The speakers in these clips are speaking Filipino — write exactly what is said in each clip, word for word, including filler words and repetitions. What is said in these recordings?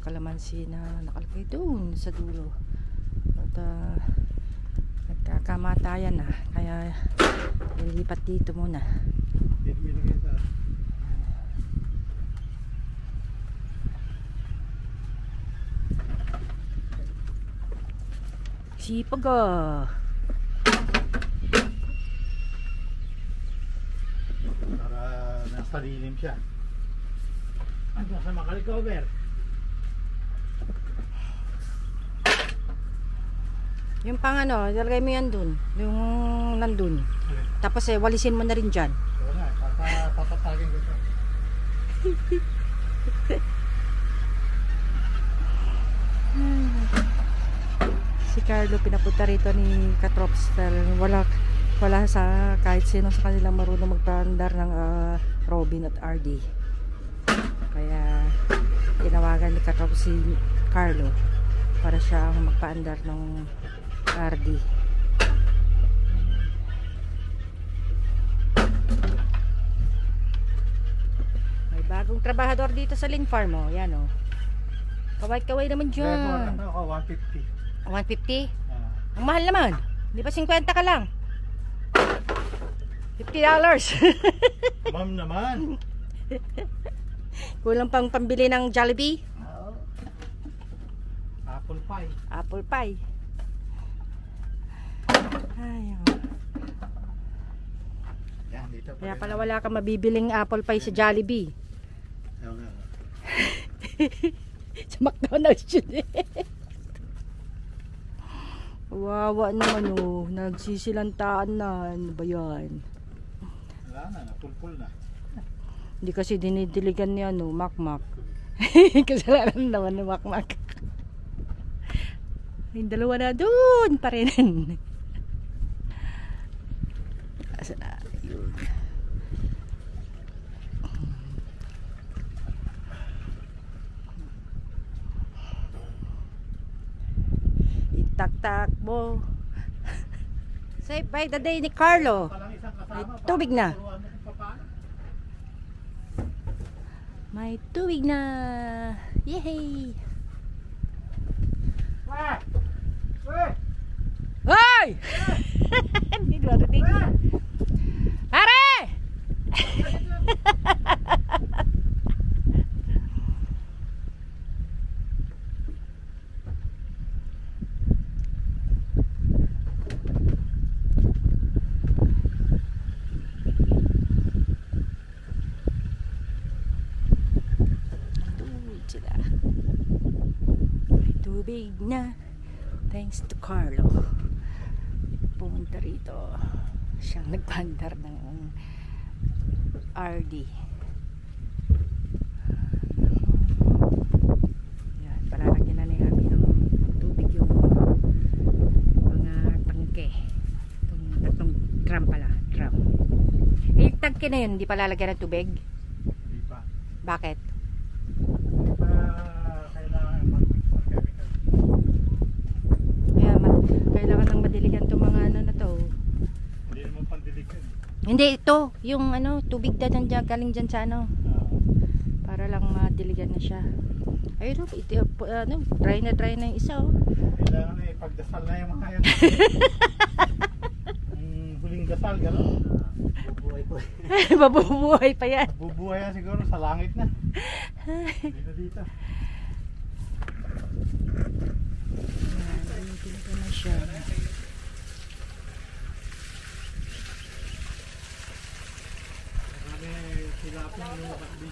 kalamansi na nakalagay doon sa dulo. At uh, nagkakamatayan na, kaya nilipat dito muna. Sipag ah. Para nasa lilim siya. Ano sa makarecover? Yung pang ano, ilagay mo yan dun. Yung nandun. Okay. Tapos eh, walisin mo na rin dyan. Oo nga, papatagin ko siya. Si Carlo pinapunta rito ni Katrops. Wala, wala sa kahit sino sa kanila marunong magpaandar ng uh, Robin at R D. Kaya tinawagan ni Katrops si Carlo para siya ang magpaandar ng R D. May bagong trabahador dito sa Lin Farm, oh. Yan, oh. Kaway-kaway naman dyan. Ano ako, one fifty. one fifty? Ah. Ang mahal naman. Di ba fifty ka lang? fifty dollars. Ma'am naman. Kulang pang pambili ng Jollibee. Oo. Apple pie. Apple pie. Ay, oh. Yan, dito pa Kaya rin. pala wala kang mabibiling apple pie sa Jollibee. Oo nga. Sa McDonald's yun eh. Wawa naman, oh. Nagsisilantaan na. Ano ba yan? Wala na, napulpul na. Hindi kasi dinidiligan niya, no, makmak. Kasalanan naman ng makmak. Yung dalawa na doon pa rin. Asa na? Yun. Itak-tak mo. Save by the day ni Carlo. Palang isang kasama. May tubig na. Turuan mo kung paano. May tubig na. Yehey! Weh! Weh! Hoy! Hindi ko narinig. Pare! Sila. May tubig na. Thanks to Carlo. Pumunta rito. Siyang nagpandar ng R D. Yan, palalagyan na niya kami ng tubig yung mga tangke. Itong tatlong drum pala. Drum. Eh, yung tangke na yun, hindi pa lalagyan ng tubig? Hindi pa. Bakit? Hindi pa kailangan mag-mix ng chemical. Kaya kailangan ng madiligan itong mga ano na to. Hindi naman pandilig yun. Hindi, ito. Yung ano, tubig na dyan, galing dyan sa ano. Ah. Para lang madiligan na siya. Ayun, oh, ito, uh, ano, dry na dry na yung isa, oh. Kailangan na ipagdasal na yung mga yan. Ang huling dasal, gano'n. Bubuhay po. Mabubuhay pa yan. Bubuhay yan siguro sa langit na. Dito dito. Ayan, ayun, diligan na siya. Marami silapin yung bakbig.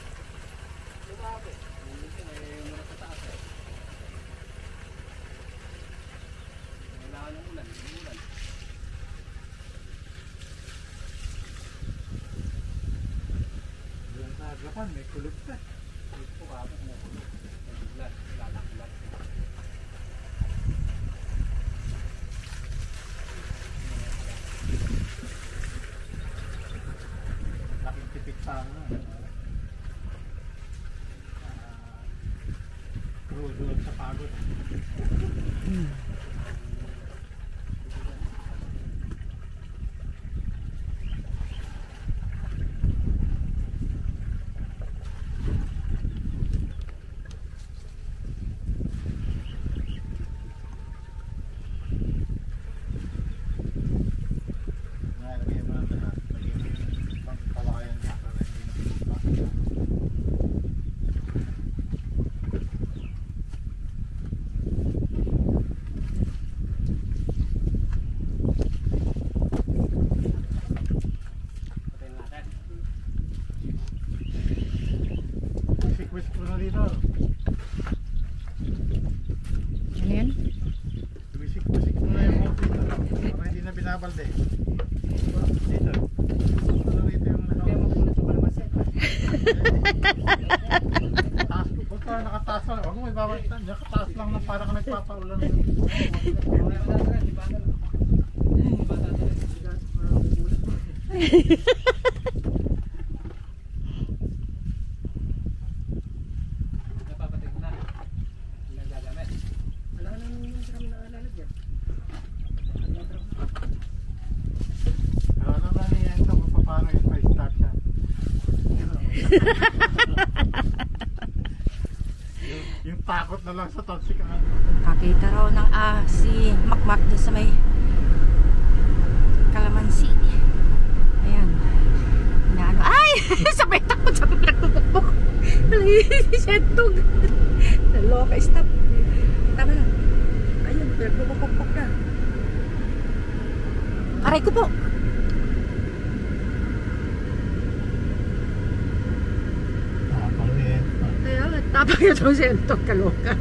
Yung sa agapan, may kulog pa. Ito ka pa na kulog. Naguglat, lalaklat. Laking tipik sa ano. Tulog sa pagod. Hmm. Alde. Dito. Ano rito yung ano? Kaya magulat yung kalamansi. Taas ko. Ba't ka nakataas lang? Huwag mo ibabalitan. Nakataas lang na parang ka nagpapaulan. Napapatay mo na. Hindi na gagamit. Wala na yung drum na lalagyan. Pero alam na niya ito kung paano yung pa-start siya. yung, yung takot na lang sa toxic ka. Nakita raw ng ah, si Makmak doon sa may kalamansi. Ayan. Inaano. Ay! Sabay takot, sabay pinagtutukbok. Sentog. Naloka, stop. Tama na. Ayun, pinagtutukbok na. Aray ko po. Tapang niya. Kaya, tapang yun itong sentog. Kaloka.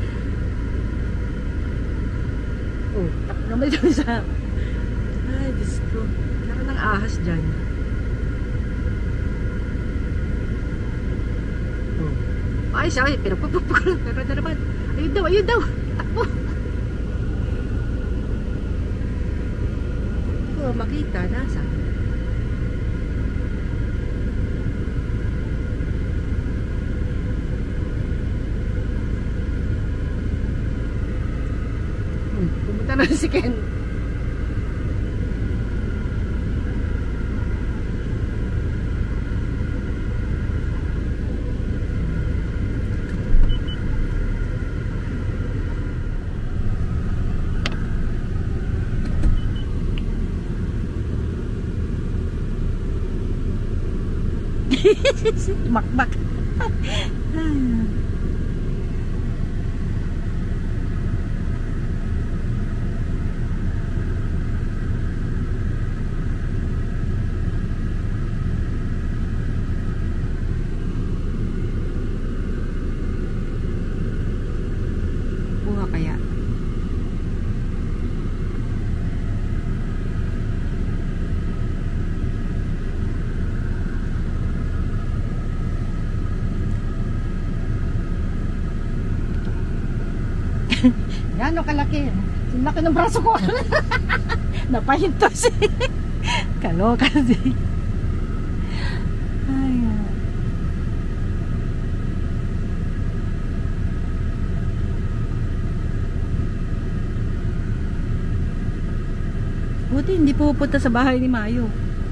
Oh, takot naman ito sa... Ay, Diyos ko. Meron ng ahas dyan. Oh. Ay, siya, ay, pero pupupuk lang. Pero na naman. Ayun daw, ayun daw. Takbo. Oh, makita. Nasa. Hmm, pumunta na si Ken. Makmak. Buha kaya. Yan o kalaki. Ang laki ng braso ko. Napahinto si. Kaloka si. Ay. Buti hindi pupunta sa bahay ni Mayo.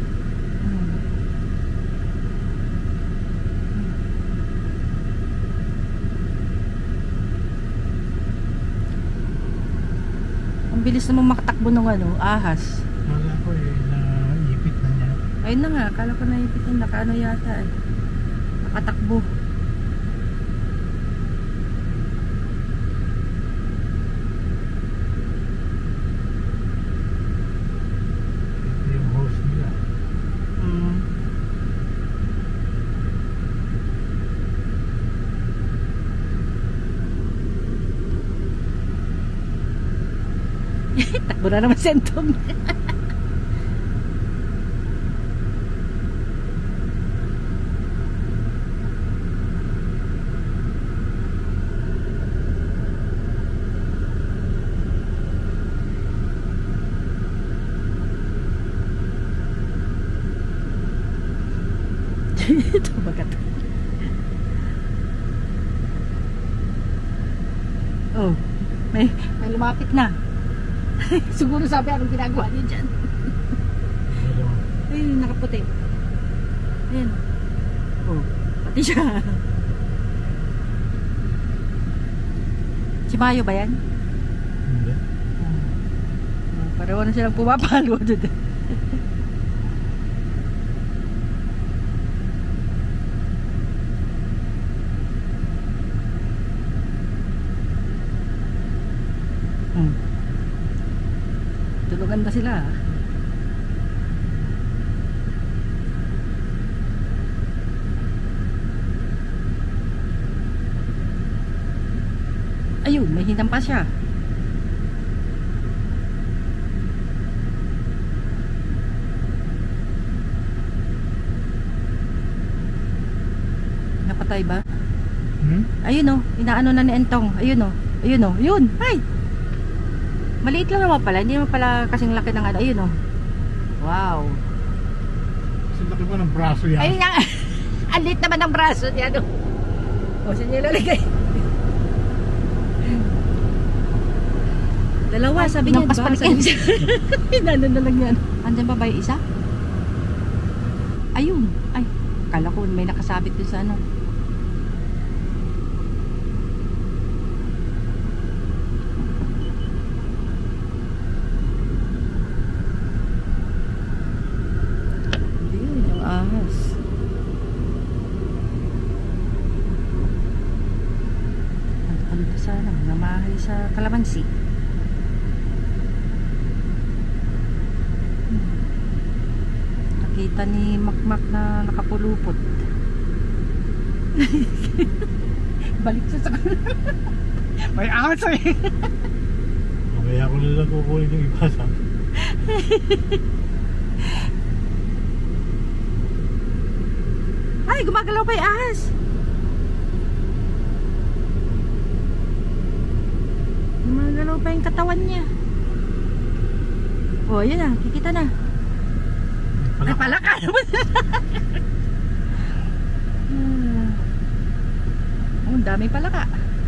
Ang bilis naman makatakbo ng ano, ahas. Wala ko eh, naipit na niya. Ayun na nga, akala ko naipit yung nakaano yata eh. Nakatakbo. Ito yung host nila. Mm. Takbo na naman sentong. Ito bagat. Oh, may, may lumapit na. Siguro sabi anong ginagawa niya dyan. Ay, nakaputi. Ayan. Oh, pati siya. Si Mayo ba yan? Hindi. Oh, pareho na silang pumapalo doon. Hmm. Tulungan ba sila? Ayun, may hinampas siya. namatay ba? Hmm? Ayun oh, inaano na ni Entong. Ayun oh. Ayun oh. Yun. Ay. Maliit lang naman pala. Hindi naman pala kasing laki ng ano. Ayun oh. Wow. Kasi laki mo ng braso yan. Ayun nga. Ang liit naman ng braso niya no. O, saan niya lalagay? Dalawa, sabi niya. Lampas pa rin yan. Inano na lang yan. Andyan ba ba yung isa? Ayun. Ay, kala ko may nakasabit dun sa ano. Hindi yun, yung ahas. Ano ba sa ano? Namahay sa kalamansi. Kita ni Makmak na nakapulupot. Balik siya sa may ahas eh. Kaya ako nilang kukunin yung iba sa Ay, gumagalaw pa yung ahas. Gumagalaw pa yung katawan niya. Oh, yun na, kikita na. Ay, palaka naman. hmm. Oh, ang daming palaka.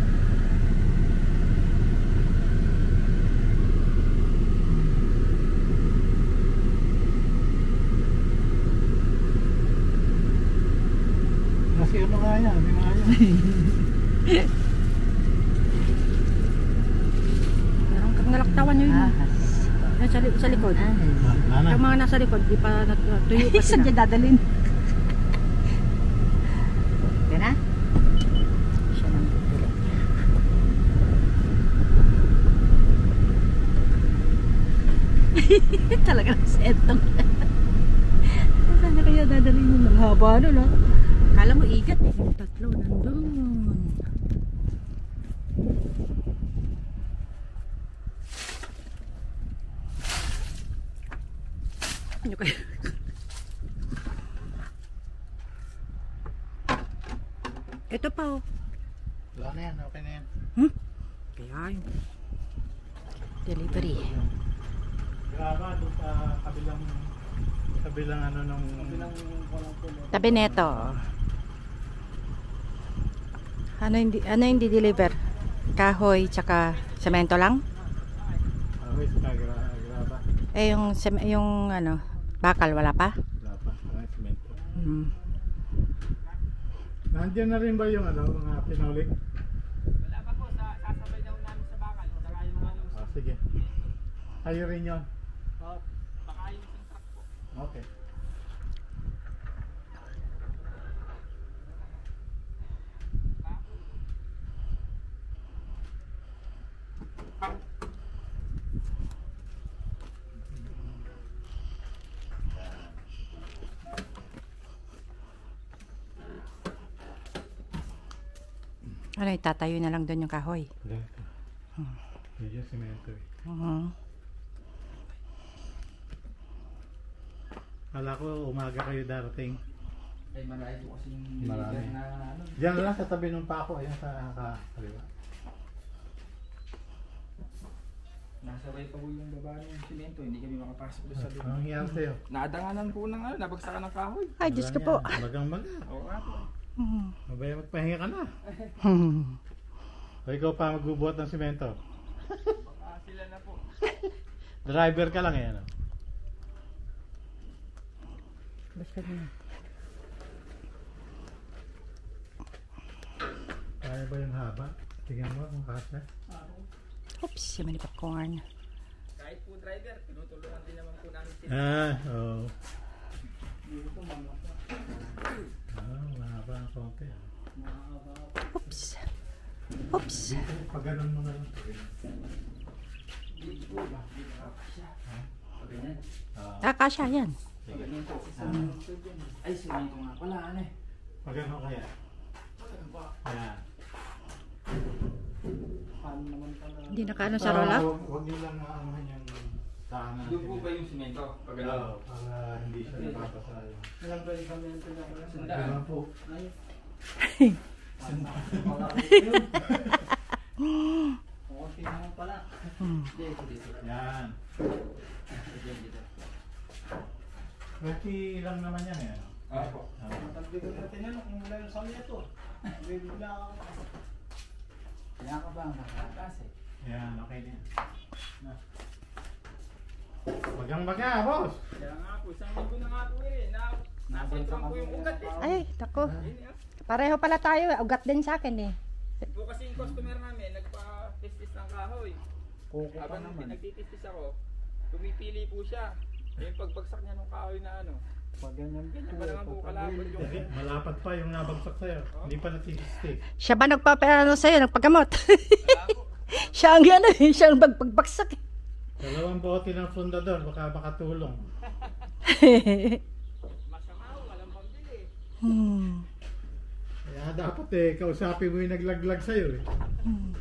Kasi ano nga yan, hindi nga yan. Parang nalaktawan nyo yun. Ahas. Yan, sa, li- sa likod. Nana. Yung mga nasa likod, di pa nat- tuyo pa Saan sila. niya dadalhin? Yan na? Siya nang pipili. Talaga ng setong. Saan na kaya dadalhin yun? Ang haba nun, ha? Kala mo igat eh. Yung tatlo nandun. Ano kaya? Ito pa oh. Wala na yan, okay na yan. Hmm? Kaya yun. Delivery. Grabe, doon sa kabilang kabilang ano nung Tabi neto. Ano hindi ano hindi deliver? Kahoy tsaka semento lang? Awis na gra- graba. Eh yung sem- yung ano, bakal wala pa? Wala pa, mga semento. Hmm. Nandiyan na rin ba yung ano, mga pinolik? Wala pa po, sa, sasabay daw namin sa bakal. Saka yung ano, Ah, sige. Kayo rin yun. uh, baka yung isang truck po. Okay. Ano, itatayo na lang doon yung kahoy. Hmm. Yun yung semento eh. Uh-huh. Kala ko umaga kayo darating. Ay marami po kasing Marami. deliver na ano. Diyan lang sa tabi ng pako, ayun sa kaliwa. Nasabay pa po yung baba ng simento, hindi kami makapasok doon sa loob. Anong nangyari sa'yo? Nadanganan po ng ano, nabagsakan ng kahoy. Ay, Diyos ko po. Magang maga. Oo nga po. Hmm. Mabaya magpahinga ka na. Hmm. O ikaw pa magbubuhat ng semento. Baka sila na po. Driver ka lang eh. Ano? Basta na. Kaya ba yung haba? Tingnan mo kung kasya. Oops, yung mani popcorn. Kahit po driver, tinutulungan din naman po namin sila. Ah, oo. Dito po mga po. Ah, mahaba ang konti. Oops. Oops. Pag ganun mo na lang. Dito po ba? Dito po siya. Pag ganyan. Ah, Ah, kasya yan. Pag ganyan po. Sa simento dyan. Ay, simento nga pala. Ano eh? pag ganun kaya. Ayan. Paano naman pala? Hindi nakaano sa roll up? Ah, Huwag huwag nyo lang aanahan yung tahanan. Doon po ba yung simento? Pag Oo, ganyan. para hindi siya napapasa. Ilang ba yung simento na pala? Diba po? Ay, Oo, tingnan mo pala. Hmm. Dito, dito. Yan. Dito, dito. twenty lang naman yan eh. Opo. Ah. Matagbigan natin yan kung wala yung samya to. Bibigla ako. Kailangan ka ba ang nakakatas eh? Yan, okay din. Na. Bagang baga, boss. Kaya nga po, isang linggo na nga po eh. Na, nasentran po yung ugat eh. Ay, tako. Yun eh. Pareho pala tayo. Ugat din sa akin eh. Po kasi yung customer namin, nagpa-testis ng kahoy. Kuko pa Habang naman. nagtitistis ako, pumipili po siya. Yung pagbagsak niya ng kahoy na ano. Pag ganyan, Ganyan pa naman po kalabot yung... Hindi, malapad pa yung nabagsak sa'yo. Hindi pa natisistik. Siya ba nagpapaano sa'yo? Nagpagamot? Wala po. Siya ang ano eh. Siya ang bagbagbagsak eh. Dalawang bote ng fundador, baka makatulong. Masama ho, walang pambili. Hmm. Kaya dapat eh, kausapin mo yung naglaglag sa'yo eh. Hmm.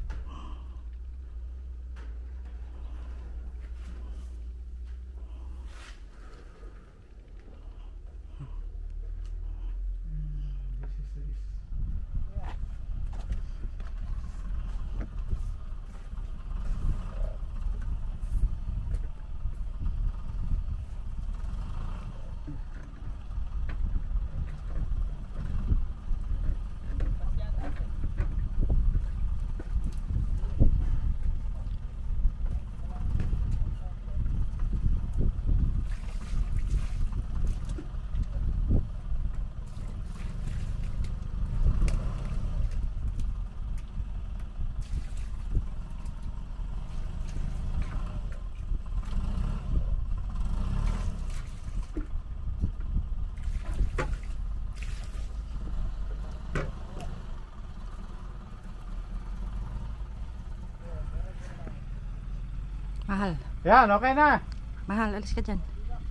Mahal. Yan, okay na. Mahal, alis ka dyan.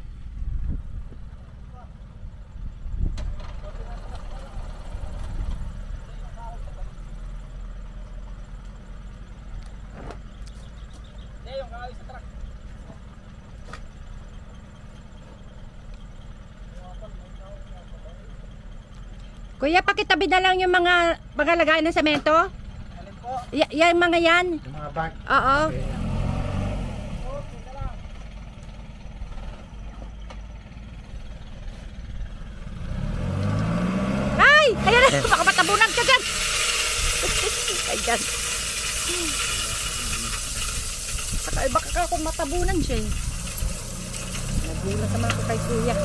Hindi, yung kahoy sa truck. Kuya, pakitabi na lang yung mga mga lagayan ng semento. Alin po? Y- yung mga yan. Yung mga bag. Oo. Okay. Ay! Ayan na! Baka matabunan ka dyan! Ayan. Baka, baka ka kung matabunan siya eh. Nagulat naman ako kay kuya.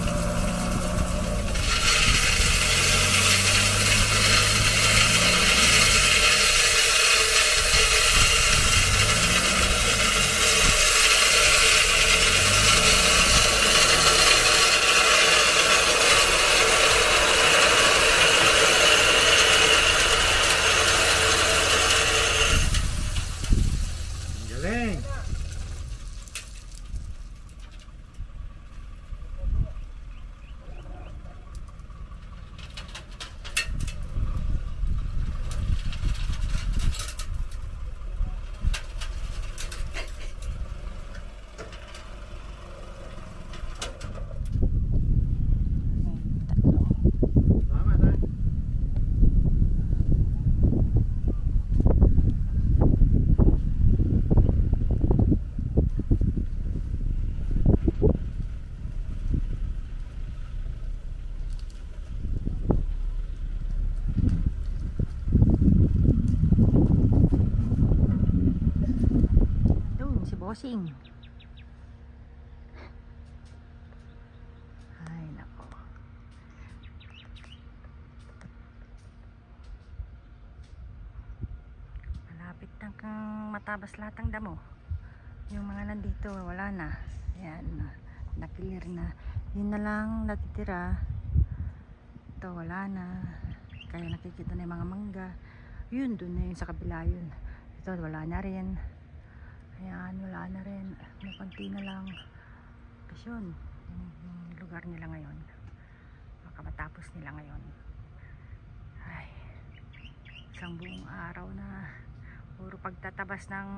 Galing. Tama na. Doon, si Bossing. Ay, nako. Malapit na kang matabas lahat ng damo. Yung mga nandito, wala na. Ayan, na-clear na. Yun na lang natitira. Ito, wala na. Kaya nakikita na yung mga mangga. Yun, doon na yun sa kabila yun. Ito, wala na rin. Ayan, wala na rin. May konti na lang. Kasi yun, yung, yung lugar nila ngayon. Baka matapos nila ngayon. Ay, isang buong araw na puro pagtatabas ng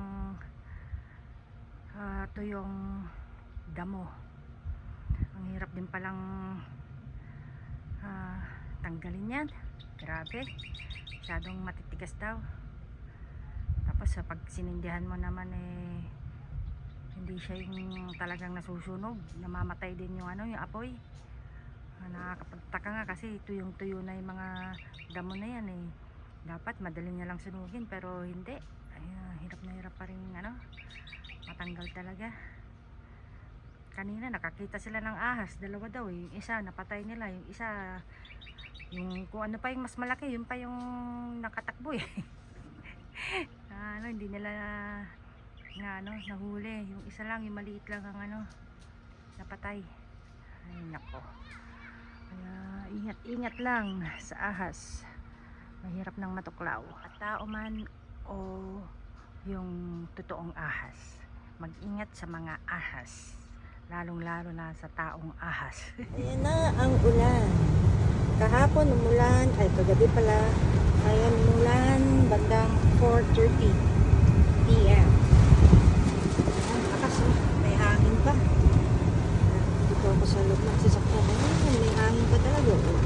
uh, tuyong damo. Ang hirap din palang uh, tanggalin yan. Grabe. Masyadong matitigas daw. Tapos sa pag sinindihan mo naman eh hindi siya yung talagang nasusunog. Namamatay din yung ano, yung apoy. Nakakapagtaka nga kasi tuyong-tuyo na yung mga damo na yan eh. Dapat madali niya lang sunugin pero hindi. Ay, hirap na hirap pa rin ano, matanggal talaga. Kanina nakakita sila ng ahas, dalawa daw eh. Yung isa napatay nila, yung isa yung kung ano pa yung mas malaki, yun pa yung nakatakbo eh. ano, hindi nila na ano, nahuli. Yung isa lang, yung maliit lang ang ano, napatay. Ay nako. Kaya ingat-ingat lang sa ahas. Mahirap nang matuklaw. At tao man o yung totoong ahas. Mag-ingat sa mga ahas. Lalong-lalo na sa taong ahas. Ayan na ang ulan. Kahapon umulan, ay kagabi pala, ayan umulan bandang four thirty p m Ang lakas, oh. May hangin pa. Dito ako sa loob ng sasakyan. Ayan, may hangin pa talaga. Oh.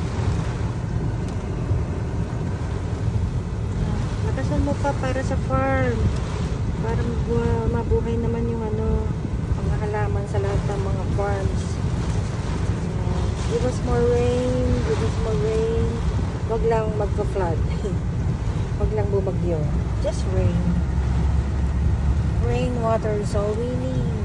Lakasan mo pa para sa farm. Para mabuhay naman yung ano, mga halaman sa lahat ng mga farms. Give us more rain, give us more rain. Wag lang magpa-flood. Wag lang bumagyo. Just rain. Rain water is all we need.